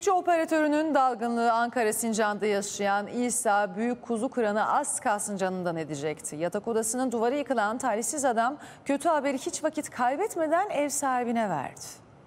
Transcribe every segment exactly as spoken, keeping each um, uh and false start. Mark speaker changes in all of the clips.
Speaker 1: Kepçe operatörünün dalgınlığı Ankara Sincan'da yaşayan İsa Büyük Kuzu Kıran'ı az kalsın canından edecekti. Yatak odasının duvarı yıkılan talihsiz adam kötü haberi hiç vakit kaybetmeden ev sahibine verdi.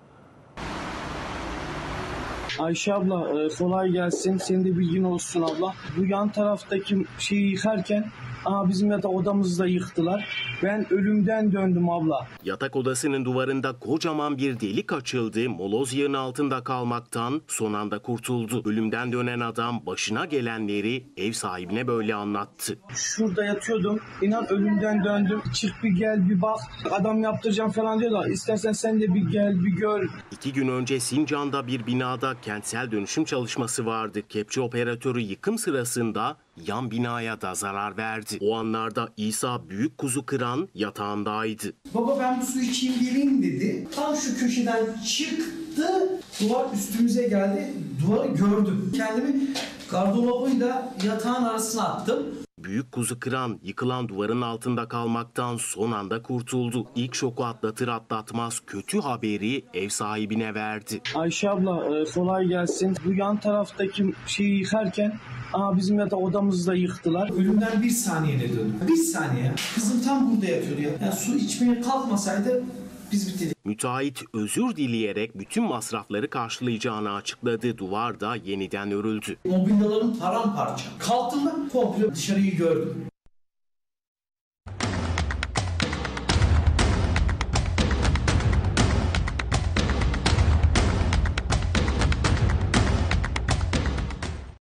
Speaker 2: Ayşe abla e, kolay gelsin. Senin de bilgin olsun abla. Bu yan taraftaki şeyi yıkarken aa, bizim yatak odamızı da yıktılar. Ben ölümden döndüm abla.
Speaker 3: Yatak odasının duvarında kocaman bir delik açıldı. Moloz yığının altında kalmaktan son anda kurtuldu. Ölümden dönen adam başına gelenleri ev sahibine böyle anlattı.
Speaker 2: Şurada yatıyordum. İnan ölümden döndüm. Çık bir gel bir bak. Adam yaptıracağım falan diyorlar. İstersen sen de bir gel bir gör.
Speaker 3: İki gün önce Sincan'da bir binada kentsel dönüşüm çalışması vardı. Kepçe operatörü yıkım sırasında yan binaya da zarar verdi. O anlarda İsa Büyük Kuzu Kıran yatağındaydı.
Speaker 4: Baba ben bu su içeyim geleyim dedi. Tam şu köşeden çıktı. Duvar üstümüze geldi. Duvarı gördüm. Kendimi gardırobuyla yatağın arasına attım.
Speaker 3: Büyük Kuzu Kıran yıkılan duvarın altında kalmaktan son anda kurtuldu. İlk şoku atlatır atlatmaz kötü haberi ev sahibine verdi.
Speaker 2: Ayşe abla e, kolay gelsin. Bu yan taraftaki şeyi yıkarken aa, bizim yatak odamızı da yıktılar.
Speaker 4: Ölümden bir saniyede döndüm. Bir saniye. Kızım tam burada yatıyordu ya. Yani su içmeye kalkmasaydı biz bitirdik.
Speaker 3: Müteahhit özür dileyerek bütün masrafları karşılayacağını açıkladı. Duvar da yeniden örüldü.
Speaker 4: Mobilyalarım paramparça. Kalktığımda komple dışarıyı gördüm.